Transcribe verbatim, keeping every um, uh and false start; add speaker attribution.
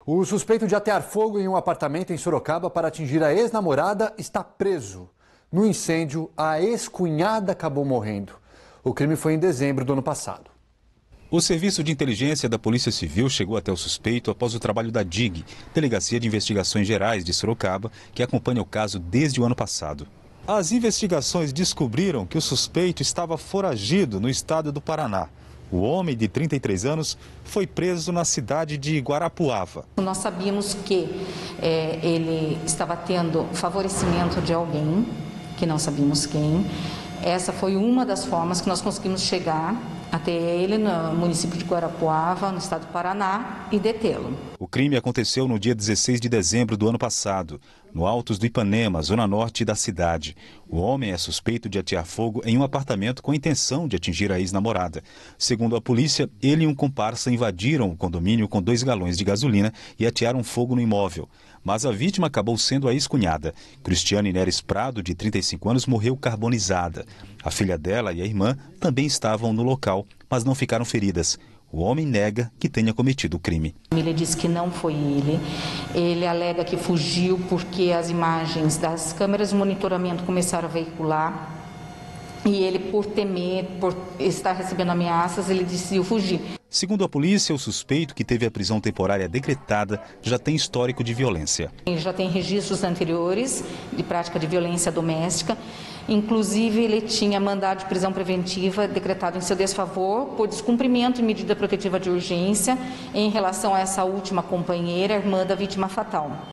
Speaker 1: O suspeito de atear fogo em um apartamento em Sorocaba para atingir a ex-namorada está preso. No incêndio, a ex-cunhada acabou morrendo. O crime foi em dezembro do ano passado.
Speaker 2: O Serviço de Inteligência da Polícia Civil chegou até o suspeito após o trabalho da D I G, Delegacia de Investigações Gerais de Sorocaba, que acompanha o caso desde o ano passado. As investigações descobriram que o suspeito estava foragido no estado do Paraná. O homem, de trinta e três anos, foi preso na cidade de Guarapuava.
Speaker 3: Nós sabíamos que é, ele estava tendo favorecimento de alguém, que não sabíamos quem. Essa foi uma das formas que nós conseguimos chegar até ele no município de Guarapuava, no estado do Paraná, e detê-lo.
Speaker 2: O crime aconteceu no dia dezesseis de dezembro do ano passado, no Altos do Ipanema, zona norte da cidade. O homem é suspeito de atear fogo em um apartamento com a intenção de atingir a ex-namorada. Segundo a polícia, ele e um comparsa invadiram o condomínio com dois galões de gasolina e atearam fogo no imóvel. Mas a vítima acabou sendo a ex-cunhada. Cristiane Neres Prado, de trinta e cinco anos, morreu carbonizada. A filha dela e a irmã também estavam no local, mas não ficaram feridas. O homem nega que tenha cometido o crime.
Speaker 3: Ele diz que não foi ele. Ele alega que fugiu porque as imagens das câmeras de monitoramento começaram a veicular. E ele, por temer, por estar recebendo ameaças, ele decidiu fugir.
Speaker 2: Segundo a polícia, o suspeito, que teve a prisão temporária decretada, já tem histórico de violência.
Speaker 3: Ele já tem registros anteriores de prática de violência doméstica. Inclusive, ele tinha mandado de prisão preventiva decretado em seu desfavor por descumprimento de medida protetiva de urgência em relação a essa última companheira, irmã da vítima fatal.